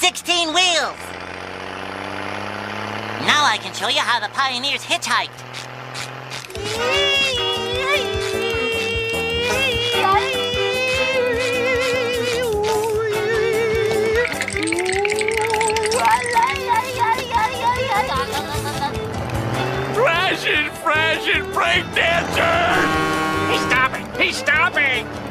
16 wheels. Now I can show you how the pioneers hitchhiked. Crashing, break dancers! He's stopping! He's stopping!